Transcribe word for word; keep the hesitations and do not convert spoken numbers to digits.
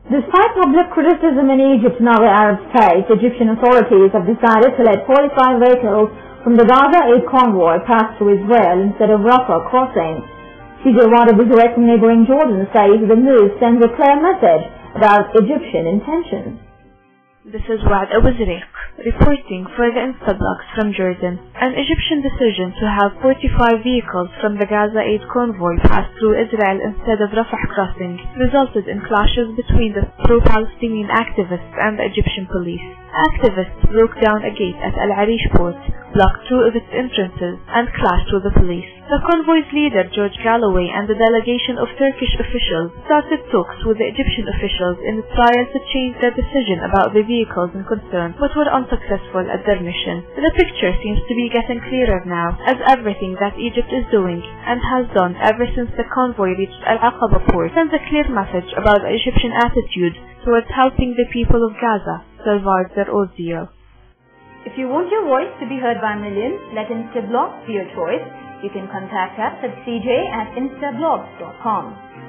Despite public criticism in Egypt and other Arab states, Egyptian authorities have decided to let forty-five vehicles from the Gaza aid convoy pass through Israel instead of Rafah crossing. C J Wada, direct from neighboring Jordan, says the move sends a clear message about Egyptian intentions. This is Wad Abu Zariq, reporting for the Instablogs from Jordan. An Egyptian decision to have forty-five vehicles from the Gaza aid convoy pass through Israel instead of Rafah crossing resulted in clashes between the pro-Palestinian activists and the Egyptian police. Activists broke down a gate at Al Arish port, blocked two of its entrances, and clashed with the police. The convoy's leader, George Galloway, and a delegation of Turkish officials started talks with the Egyptian officials in a trial to change their decision about the vehicles in concern, but were unsuccessful at their mission. The picture seems to be getting clearer now, as everything that Egypt is doing, and has done ever since the convoy reached Al-Aqaba port, sends a clear message about the Egyptian attitude towards helping the people of Gaza survive their ordeal. If you want your voice to be heard by millions, let Instablogs be your choice. You can contact us at c j at instablogs dot com.